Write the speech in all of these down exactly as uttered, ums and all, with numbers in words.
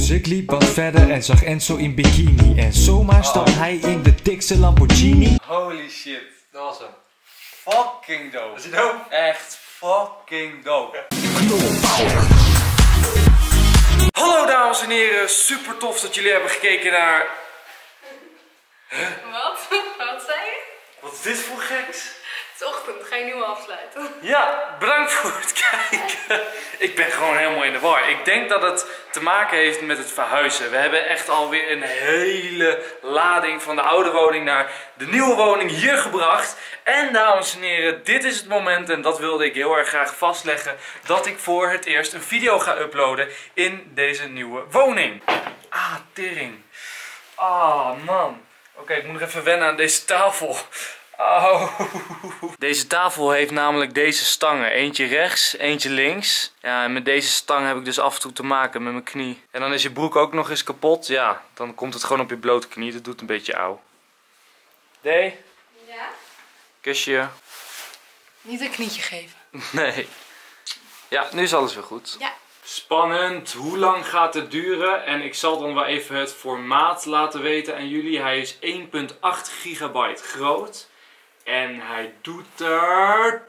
Dus ik liep wat verder en zag Enzo in bikini. En zomaar stapt oh. hij in de dikste Lamborghini. Holy shit. Dat was hem. Fucking dope. Is hij dope? Echt fucking dope. Hallo dames en heren, super tof dat jullie hebben gekeken naar... Huh? Wat? Wat zei je? Wat is dit voor geks? Het is ochtend, ga je nu al afsluiten? Ja, bedankt voor het kijken. Ik ben gewoon helemaal in de war. Ik denk dat het te maken heeft met het verhuizen. We hebben echt alweer een hele lading van de oude woning naar de nieuwe woning hier gebracht. En dames en heren, dit is het moment, en dat wilde ik heel erg graag vastleggen, dat ik voor het eerst een video ga uploaden in deze nieuwe woning. Ah, tering. Ah, man. Oké, okay, ik moet nog even wennen aan deze tafel. Oh. Deze tafel heeft namelijk deze stangen. Eentje rechts, eentje links. Ja, en met deze stang heb ik dus af en toe te maken met mijn knie. En dan is je broek ook nog eens kapot. Ja, dan komt het gewoon op je blote knie. Dat doet een beetje auw. D? Ja? Kusje. Niet een knietje geven. Nee. Ja, nu is alles weer goed. Ja. Spannend. Hoe lang gaat het duren? En ik zal dan wel even het formaat laten weten aan jullie. Hij is één komma acht gigabyte groot. En hij doet er...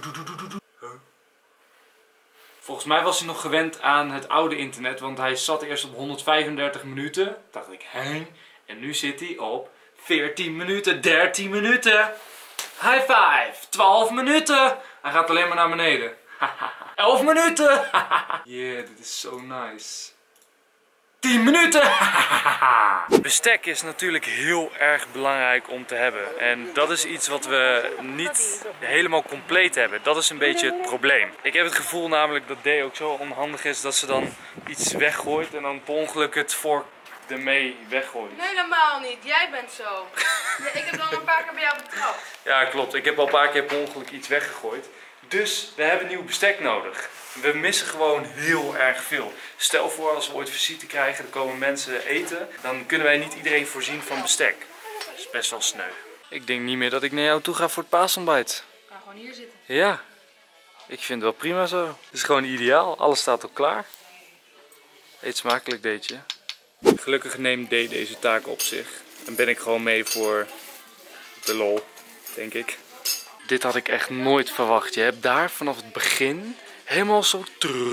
Volgens mij was hij nog gewend aan het oude internet. Want hij zat eerst op honderdvijfendertig minuten. Toen dacht ik, hè? En nu zit hij op veertien minuten, dertien minuten. High five! twaalf minuten! Hij gaat alleen maar naar beneden. elf minuten! Yeah, dit is zo nice. tien minuten! Bestek is natuurlijk heel erg belangrijk om te hebben. En dat is iets wat we niet helemaal compleet hebben. Dat is een beetje het probleem. Ik heb het gevoel namelijk dat D ook zo onhandig is dat ze dan iets weggooit en dan per ongeluk het vork ermee weggooit. Nee, helemaal niet. Jij bent zo. Ja, ik heb dan een paar keer bij jou betrapt. Ja, klopt. Ik heb al een paar keer per ongeluk iets weggegooid. Dus we hebben nieuw bestek nodig. We missen gewoon heel erg veel. Stel voor als we ooit visite krijgen, er komen mensen eten. Dan kunnen wij niet iedereen voorzien van bestek. Dat is best wel sneu. Ik denk niet meer dat ik naar jou toe ga voor het paasontbijt. Ga gewoon hier zitten. Ja, ik vind het wel prima zo. Het is gewoon ideaal. Alles staat al klaar. Eet smakelijk, deetje. Gelukkig neemt D deze taak op zich. Dan ben ik gewoon mee voor de lol, denk ik. Dit had ik echt nooit verwacht. Je hebt daar vanaf het begin helemaal zo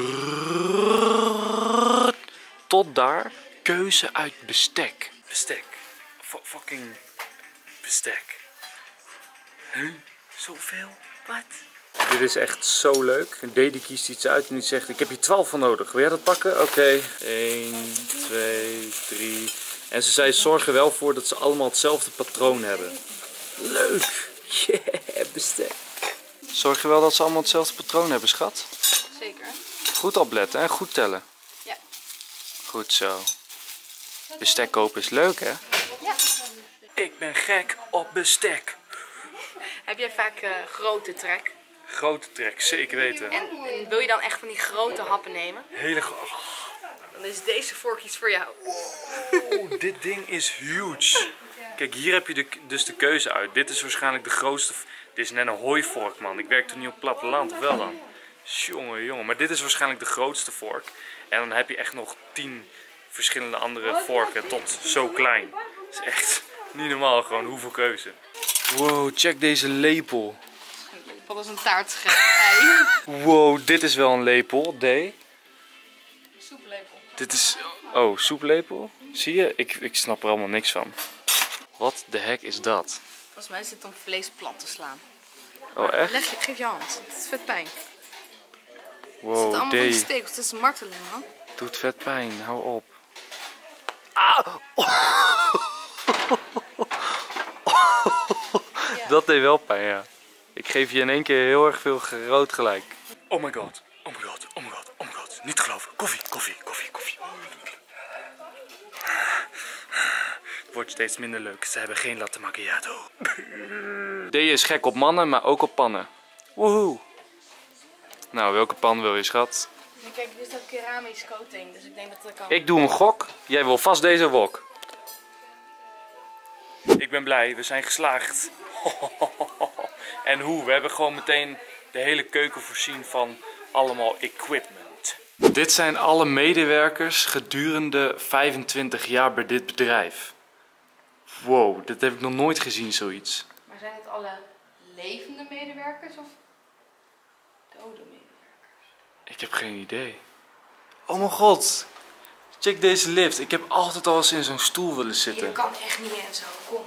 tot daar keuze uit bestek. Bestek. F fucking bestek. Huh? Zoveel? Wat? Dit is echt zo leuk. D die kiest iets uit en die zegt, ik heb hier twaalf van nodig. Wil jij dat pakken? Oké. Okay. één, twee, drie. En ze zei, zorg er wel voor dat ze allemaal hetzelfde patroon hebben. Leuk. Yeah, bestek. Zorg je wel dat ze allemaal hetzelfde patroon hebben, schat? Zeker. Goed opletten en goed tellen. Ja. Goed zo. Bestek kopen is leuk, hè? Ja. Ik ben gek op bestek. Heb jij vaak uh, grote trek? Grote trek, zeker weten. En, en wil je dan echt van die grote happen nemen? Hele grote. Dan is deze vork iets voor jou. Oeh, dit ding is huge. Kijk, hier heb je de, dus de keuze uit. Dit is waarschijnlijk de grootste. Dit is net een hooivork, man. Ik werk toch niet op het platteland, of wel dan? Jongen, jongen. Maar dit is waarschijnlijk de grootste vork. En dan heb je echt nog tien verschillende andere vorken tot zo klein. Dat is echt niet normaal, gewoon hoeveel keuze. Wow, check deze lepel. Een lepel is een taartschep. Ei. Wow, dit is wel een lepel, D. Soeplepel. Dit is... Oh, soeplepel? Zie je? Ik, ik snap er allemaal niks van. Wat de hek is dat? Volgens mij is het om vlees plat te slaan. Oh, echt? Leg, geef je hand. Het is vet pijn. Wow, het zit allemaal van die D. stekels. Het is een marteling, man. Doet vet pijn. Hou op. Ah! Ja. Dat deed wel pijn, ja. Ik geef je in één keer heel erg veel rood gelijk. Oh my god. Oh my god. Oh my god. Oh my god. Niet te geloven. Koffie, koffie, koffie, koffie. Het wordt steeds minder leuk. Ze hebben geen latte macchiato. D is gek op mannen, maar ook op pannen. Woehoe. Nou, welke pan wil je, schat? Ja, kijk, dit is dat keramisch coating, dus ik denk dat dat kan. Ik doe een gok. Jij wil vast deze wok. Ik ben blij, we zijn geslaagd. En hoe? We hebben gewoon meteen de hele keuken voorzien van allemaal equipment. Dit zijn alle medewerkers gedurende vijfentwintig jaar bij dit bedrijf. Wow, dit heb ik nog nooit gezien, zoiets. Maar zijn het alle levende medewerkers of dode medewerkers? Ik heb geen idee. Oh mijn god. Check deze lift. Ik heb altijd al eens in zo'n stoel willen zitten. Je kan echt niet meer en zo. Kom.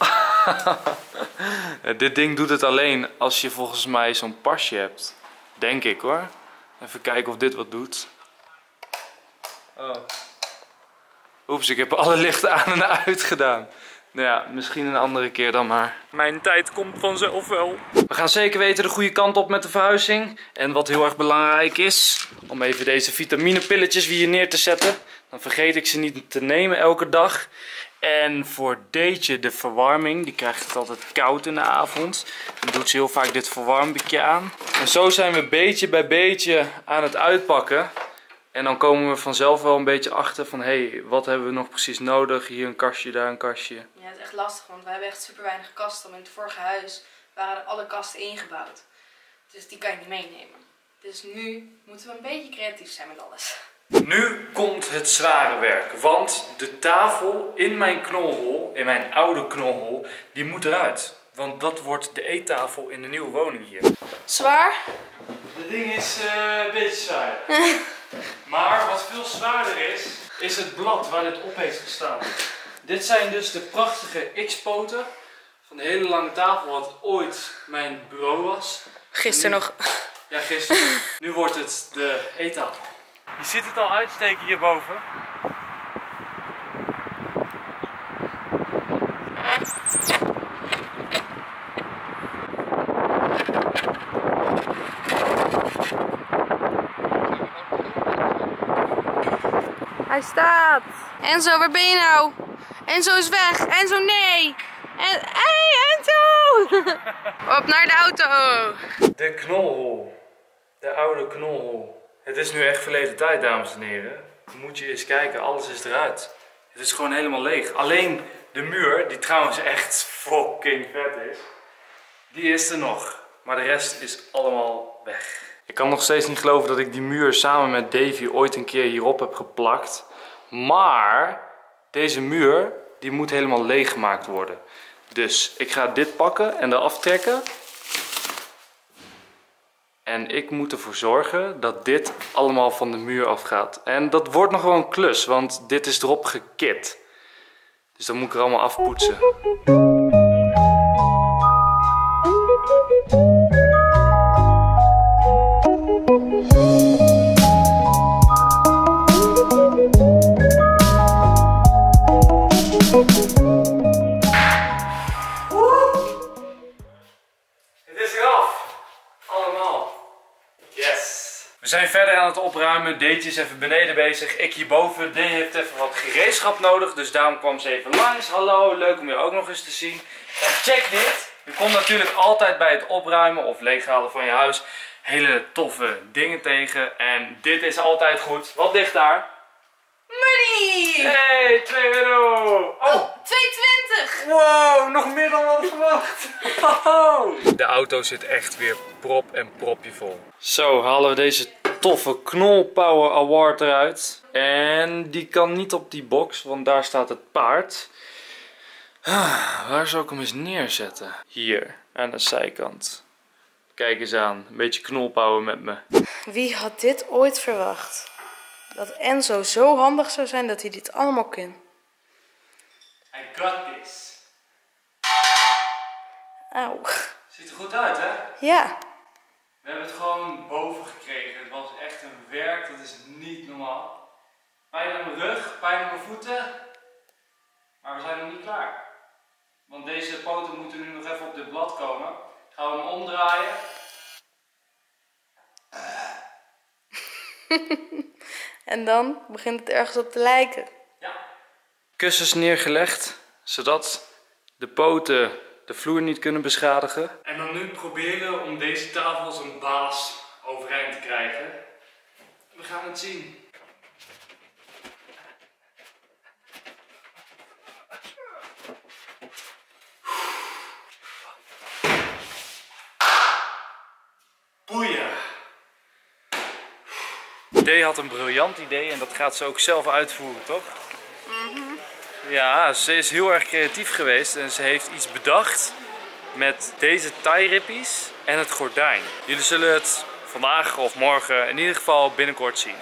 Dit ding doet het alleen als je volgens mij zo'n pasje hebt. Denk ik hoor. Even kijken of dit wat doet. Oh. Oeps, ik heb alle lichten aan en uit gedaan. Nou ja, misschien een andere keer dan maar. Mijn tijd komt vanzelf wel. We gaan zeker weten de goede kant op met de verhuizing. En wat heel erg belangrijk is, om even deze vitaminepilletjes weer hier neer te zetten. Dan vergeet ik ze niet te nemen elke dag. En voor Deetje de verwarming, die krijgt het altijd koud in de avond. Dan doet ze heel vaak dit verwarmbekje aan. En zo zijn we beetje bij beetje aan het uitpakken. En dan komen we vanzelf wel een beetje achter van, hé, hey, wat hebben we nog precies nodig? Hier een kastje, daar een kastje. Ja, het is echt lastig, want wij hebben echt super weinig kasten. Maar in het vorige huis waren er alle kasten ingebouwd. Dus die kan je niet meenemen. Dus nu moeten we een beetje creatief zijn met alles. Nu komt het zware werk, want de tafel in mijn knolhol, in mijn oude knolhol, die moet eruit. Want dat wordt de eettafel in de nieuwe woning hier. Zwaar? Het ding is uh, een beetje zwaar. Maar wat veel zwaarder is, is het blad waar dit op heeft gestaan. Dit zijn dus de prachtige X-poten van de hele lange tafel wat ooit mijn bureau was. Gisteren nu, nog. Ja, gisteren. Nu wordt het de eettafel. Je ziet het al uitsteken hierboven. Hij staat. Enzo, waar ben je nou? Enzo is weg. Enzo, nee. En hey, Enzo! Op naar de auto. De knolhol. De oude knolhol. Het is nu echt verleden tijd, dames en heren. Moet je eens kijken, alles is eruit. Het is gewoon helemaal leeg. Alleen de muur, die trouwens echt fucking vet is, die is er nog. Maar de rest is allemaal weg. Ik kan nog steeds niet geloven dat ik die muur samen met Davy ooit een keer hierop heb geplakt. Maar deze muur, die moet helemaal leeg gemaakt worden. Dus ik ga dit pakken en eraf trekken. En ik moet ervoor zorgen dat dit allemaal van de muur afgaat. En dat wordt nog wel een klus, want dit is erop gekit. Dus dan moet ik er allemaal afpoetsen. We zijn verder aan het opruimen. Deetje is even beneden bezig. Ik hierboven. Deetje heeft even wat gereedschap nodig. Dus daarom kwam ze even langs. Hallo, leuk om je ook nog eens te zien. En check dit. Je komt natuurlijk altijd bij het opruimen of leeghalen van je huis hele toffe dingen tegen. En dit is altijd goed. Wat ligt daar? Money! Hey, twee euro! Oh! twee twintig! Wow, nog meer dan wat verwacht. De auto zit echt weer prop en propje vol. Zo, halen we deze toffe Knol Power Award eruit. En die kan niet op die box, want daar staat het paard. Ah, waar zou ik hem eens neerzetten? Hier, aan de zijkant. Kijk eens aan, een beetje knolpower met me. Wie had dit ooit verwacht? Dat Enzo zo handig zou zijn dat hij dit allemaal kan. I got this. Auw. Ziet er goed uit, hè? Ja. We hebben het gewoon boven gekregen. Het was echt een werk, dat is niet normaal. Pijn aan mijn rug, pijn aan mijn voeten. Maar we zijn nog niet klaar. Want deze poten moeten nu nog even op dit blad komen. Gaan we hem omdraaien. En dan begint het ergens op te lijken. Ja. Kussens neergelegd, zodat de poten de vloer niet kunnen beschadigen. En dan nu proberen om deze tafel als een baas overeind te krijgen. We gaan het zien. Boeien. Dee had een briljant idee en dat gaat ze ook zelf uitvoeren, toch? Mm-hmm. Ja, ze is heel erg creatief geweest en ze heeft iets bedacht met deze tie-rippies en het gordijn. Jullie zullen het vandaag of morgen in ieder geval binnenkort zien.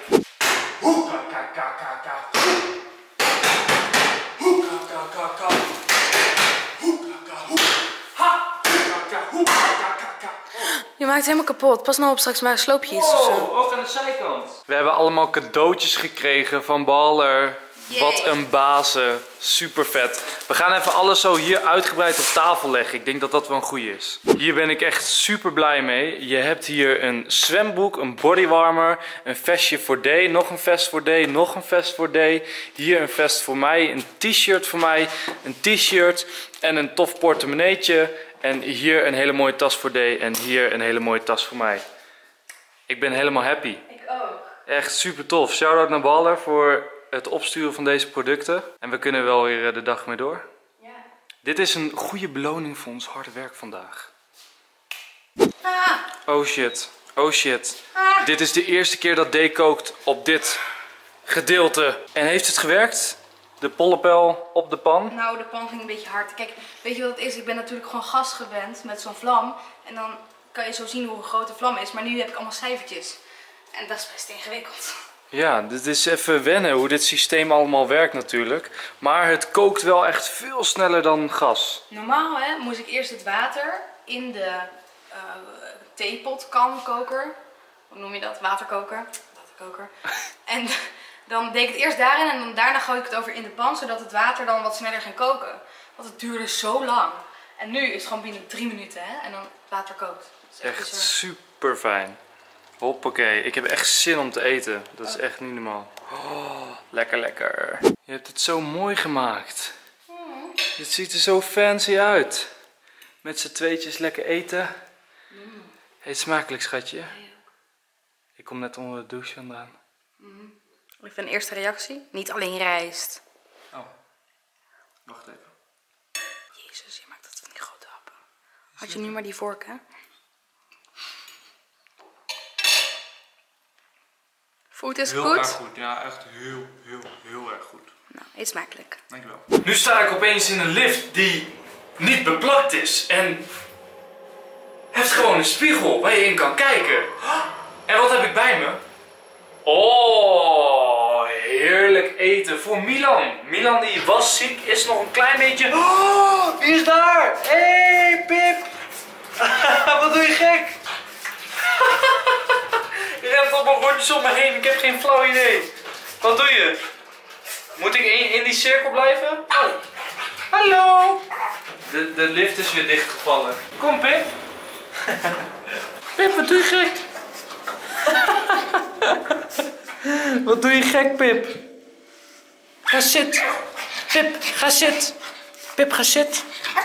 Je maakt het helemaal kapot. Pas nou op, straks maar sloop je iets of zo. Oh, ook aan de zijkant. We hebben allemaal cadeautjes gekregen van Baller. Yay. Wat een bazen. Super vet. We gaan even alles zo hier uitgebreid op tafel leggen. Ik denk dat dat wel een goeie is. Hier ben ik echt super blij mee. Je hebt hier een zwemboek, een bodywarmer, een vestje voor Dee, nog een vest voor Dee, nog een vest voor Dee. Hier een vest voor mij, een t-shirt voor mij, een t-shirt en een tof portemonneetje. En hier een hele mooie tas voor Dee en hier een hele mooie tas voor mij. Ik ben helemaal happy. Ik ook. Echt super tof. Shout-out naar Baller voor het opsturen van deze producten. En we kunnen wel weer de dag mee door. Ja. Dit is een goede beloning voor ons harde werk vandaag. Ah. Oh shit. Oh shit. Ah. Dit is de eerste keer dat Dee kookt op dit gedeelte. En heeft het gewerkt? De pollepel op de pan? Nou, de pan ging een beetje hard. Kijk, weet je wat het is? Ik ben natuurlijk gewoon gas gewend met zo'n vlam. En dan kan je zo zien hoe groot de vlam is. Maar nu heb ik allemaal cijfertjes. En dat is best ingewikkeld. Ja, dit is even wennen hoe dit systeem allemaal werkt natuurlijk. Maar het kookt wel echt veel sneller dan gas. Normaal hè, moest ik eerst het water in de uh, theepotkan koker. Hoe noem je dat? Waterkoker. Waterkoker. En dan deed ik het eerst daarin en dan daarna gooi ik het over in de pan. Zodat het water dan wat sneller ging koken. Want het duurde zo lang. En nu is het gewoon binnen drie minuten hè. En dan het water kookt. Dat is echt Echt bizar. super fijn. Hoppakee, ik heb echt zin om te eten. Dat is echt niet normaal. Oh, lekker lekker. Je hebt het zo mooi gemaakt. Mm. Dit ziet er zo fancy uit. Met z'n tweetjes lekker eten. Mm. Eet smakelijk, schatje. Ja. Ik kom net onder de douche vandaan. Mm. Even een eerste reactie. Niet alleen rijst. Oh, wacht even. Jezus, je maakt dat van die grote happen. Had je nu maar die vork, hè? Food is Heel goed. erg goed, ja, echt heel, heel, heel erg goed. Nou, eet smakelijk. Dankjewel. Nu sta ik opeens in een lift die niet beplakt is en heeft gewoon een spiegel waar je in kan kijken. En wat heb ik bij me? Oh, heerlijk eten voor Milan. Milan die was ziek, is nog een klein beetje... Oh, wie is daar? Hé, hey, Pip. Wat doe je gek? Je rent allemaal rondjes om me heen, ik heb geen flauw idee. Wat doe je? Moet ik in, in die cirkel blijven? Oh. Hallo! De, de lift is weer dichtgevallen. Kom Pip. Pip, wat doe je gek? Wat doe je gek, Pip? Ga zitten. Pip, ga zitten. Pip, ga zitten.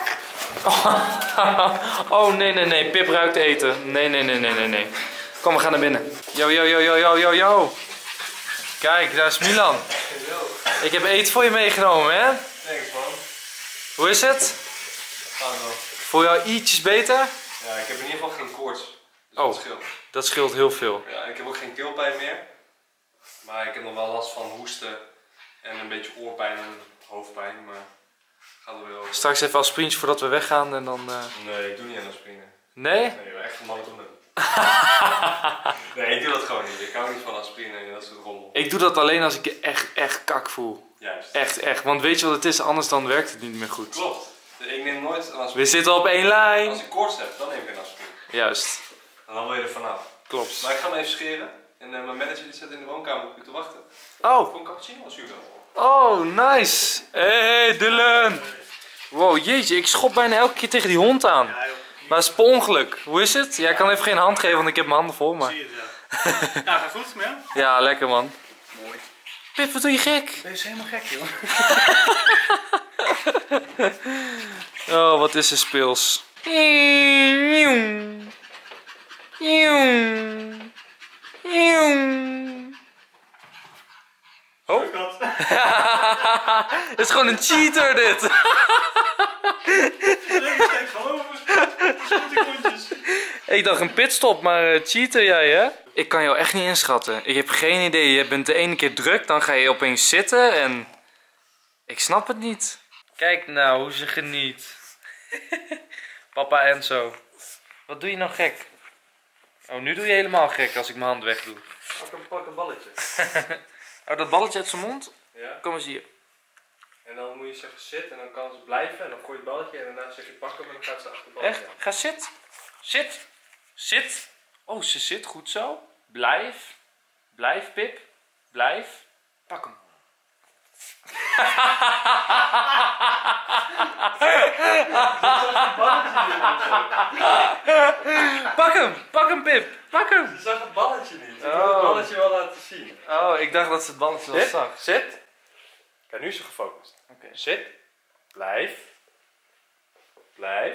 Oh. Oh, nee, nee, nee. Pip ruikt eten. Nee, nee, nee, nee, nee, nee. Kom, we gaan naar binnen. Yo, yo, yo, yo, yo, yo, yo. Kijk, daar is Milan. Ik heb eten voor je meegenomen, hè? Thanks man. Hoe is het? Gaat wel. Voel je al ietsjes beter? Ja, ik heb in ieder geval geen koorts. Dus Oh. dat scheelt. Dat scheelt heel veel. Ja, ik heb ook geen keelpijn meer. Maar ik heb nog wel last van hoesten en een beetje oorpijn en hoofdpijn. Maar gaat er weer over. Straks even aspirintje voordat we weggaan en dan... Uh... Nee, ik doe niet aan aspirine. Nee? Nee, maar echt van mannen doen het. Nee, ik doe dat gewoon niet. Ik hou niet van aspirine en dat soort rommel. Ik doe dat alleen als ik je echt, echt kak voel. Juist. Echt, echt. Want weet je wat het is? Anders dan werkt het niet meer goed. Klopt. Ik neem nooit een aspirine. We zitten op één lijn. Als ik koorts heb, dan neem ik een aspirine. Juist. En dan wil je er vanaf. Klopt. Maar ik ga hem even scheren. En uh, mijn manager die zit in de woonkamer op u te wachten. Oh. Voor een cappuccino als u wil. Oh, nice. Hey, Dylan. Wow, jeetje. Ik schop bijna elke keer tegen die hond aan. Maar het is per ongeluk. Hoe is het? Jij kan even geen hand geven, want ik heb mijn handen vol. Maar... Zie je het, ja. Ja, gaat goed, man. Ja, lekker man. Mooi. Pip, wat doe je gek? Deze is helemaal gek, joh. Oh, wat is er speels. Oh. Het is gewoon een cheater dit. Ik dacht een pitstop, maar uh, cheater jij hè? Ik kan jou echt niet inschatten. Ik heb geen idee. Je bent de ene keer druk, dan ga je opeens zitten en... Ik snap het niet. Kijk nou hoe ze geniet. Papa Enzo. Wat doe je nou gek? Oh, nu doe je helemaal gek als ik mijn hand wegdoe. Pak een, pak een balletje. Oh, dat balletje uit zijn mond? Ja. Kom eens hier. En dan moet je zeggen zit en dan kan ze blijven en dan gooi je het balletje en daarna zeg je pak hem en dan gaat ze achter het balletje. Echt? Ga zit. Zit. Zit. Oh, ze zit goed zo. Blijf. Blijf, Pip. Blijf. Pak hem. Pak hem. Pak hem, Pip. Pak hem. Je zag het balletje niet. Ik wil Oh. het balletje wel laten zien. Oh, ik dacht dat ze het balletje wel Zit. zag. Zit. Kijk, nu is ze gefocust. Oké. Zit. Blijf. Blijf.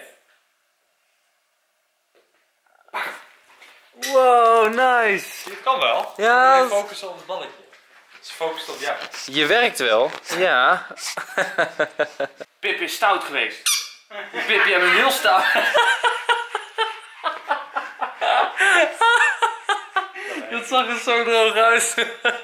Wow, nice. Het kan wel. Ja. Je focussen op het balletje. Ze focust op jou. Je werkt wel. Ja. Pip is stout geweest. Pip, jij bent heel stout. Dat zag er zo droog uit.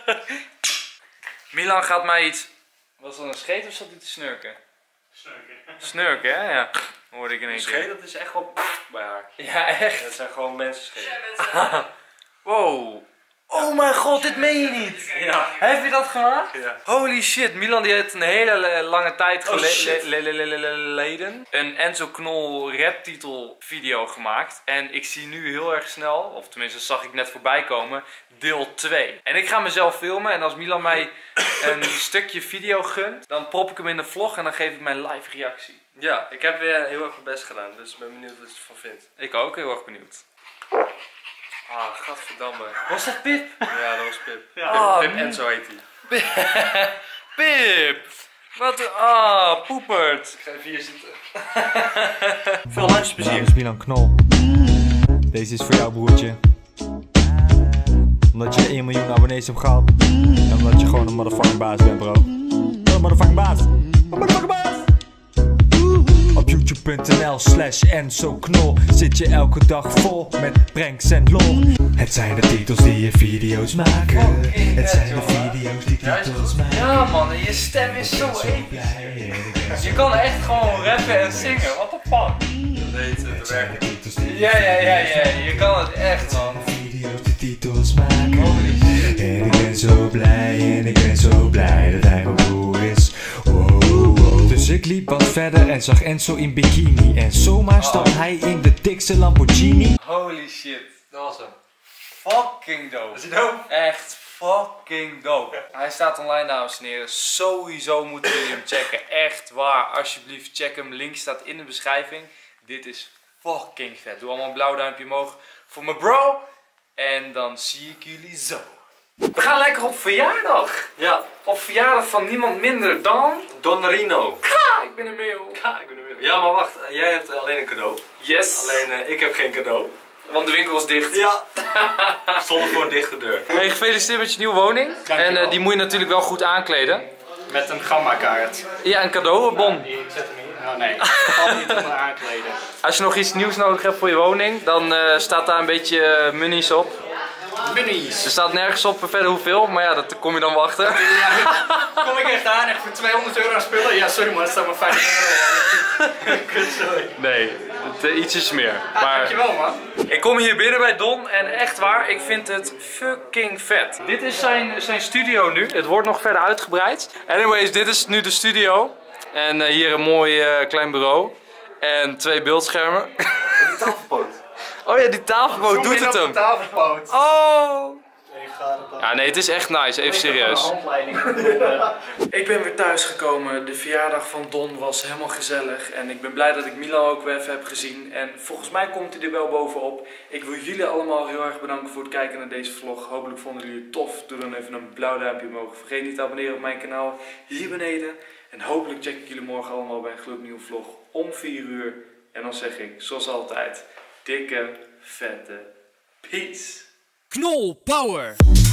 Milan gaat mij iets... Was dat een scheet of zat hij te snurken? Snurken. Snurken, hè? Ja. Hoorde ik in één Scheet, keer. dat is echt wel bij haar. Ja, echt. Dat zijn gewoon mensen scheten. Wow. Oh mijn god, dit meen je niet. Ja. Heb je dat gemaakt? Ja. Holy shit, Milan die heeft een hele lange tijd Oh, gele- shit. le- le- le- le- le- geleden een Enzo Knol raptitel video gemaakt. En ik zie nu heel erg snel, of tenminste zag ik net voorbij komen, deel twee. En ik ga mezelf filmen en als Milan mij een stukje video gunt, dan prop ik hem in de vlog en dan geef ik mijn live reactie. Ja, ik heb weer heel erg mijn best gedaan, dus ik ben benieuwd wat je ervan vindt. Ik ook, heel erg benieuwd. Ah, gadverdamme. Was dat Pip? Ja, dat was Pip. Oh, Pip Enzo heet hij. Pip! Wat een... Ah, poepert. Ik ga even hier zitten. Veel luisterplezier. Mijn naam is Milan Knol. Deze is voor jou, broertje. Omdat je één miljoen abonnees hebt gehad. En omdat je gewoon een motherfucking baas bent, bro. Wat een motherfucking baas. Wat een motherfucking baas. Op youtube punt n l slash Enzo Knol zit je elke dag vol met pranks en lol. Het zijn de titels die je video's maken. Het zijn de video's die titels maken. Ja man, je stem is zo episch. Je kan echt gewoon rappen en zingen, what the fuck? Dat heet het werken. Ja, ja, ja, ja, je kan het echt man. Video's die titels maken. En ik ben zo blij, en ik ben zo blij dat hij mijn broer is. Wow, wow. Dus ik liep wat verder en zag Enzo in bikini. En zomaar stapt hij in de dikste Lamborghini. Holy shit, Dat was hem. fucking dope. Is hij dope? Echt fucking dope. Hij staat online, dames en heren. Sowieso moeten jullie hem checken. Echt waar, alsjeblieft check hem. Link staat in de beschrijving. Dit is fucking vet. Doe allemaal een blauw duimpje omhoog voor mijn bro. En dan zie ik jullie zo. We gaan lekker op verjaardag. Ja, Op verjaardag van niemand minder dan... Don Rino. Ah, ik ben een mail. Ja, ik ben er weer. Ja, maar wacht. Jij hebt alleen een cadeau. Yes. Alleen uh, ik heb geen cadeau. Want de winkel was dicht. Ja. Zonder voor een dichte deur. Hey, gefeliciteerd met je nieuwe woning. En uh, die moet je natuurlijk wel goed aankleden. Met een gamma-kaart. Ja, een cadeaubon. Die zet hem hier. Oh nee, ik kan niet onder aankleden. Als je nog iets nieuws nodig hebt voor je woning, dan uh, staat daar een beetje uh, munies op. Bunnies. Er staat nergens op verder hoeveel, maar ja, dat kom je dan wel achter. Ja, kom ik echt aan, echt voor tweehonderd euro aan spullen? Ja, sorry man, het staat maar vijftig euro. Kut, sorry. Nee, het, uh, ietsjes meer. Ah, Maar dankjewel man. ik kom hier binnen bij Don en echt waar, ik vind het fucking vet. Dit is zijn, zijn studio nu, het wordt nog verder uitgebreid. Anyways, dit is nu de studio. En uh, hier een mooi uh, klein bureau. En twee beeldschermen. Die tafelpoot. Oh ja, die tafelboot Zoom doet in het op hem. de tafelpoot. Oh! Ik ga het dan. Ja, nee, het is echt nice. Even serieus. Ik ben weer thuis gekomen. De verjaardag van Don was helemaal gezellig. En ik ben blij dat ik Milan ook weer even heb gezien. En volgens mij komt hij er wel bovenop. Ik wil jullie allemaal heel erg bedanken voor het kijken naar deze vlog. Hopelijk vonden jullie het tof. Doe dan even een blauw duimpje omhoog. Vergeet niet te abonneren op mijn kanaal hier beneden. En hopelijk check ik jullie morgen allemaal bij een gloednieuwe vlog om vier uur. En dan zeg ik, zoals altijd, dikke, vette peace. Knol Power!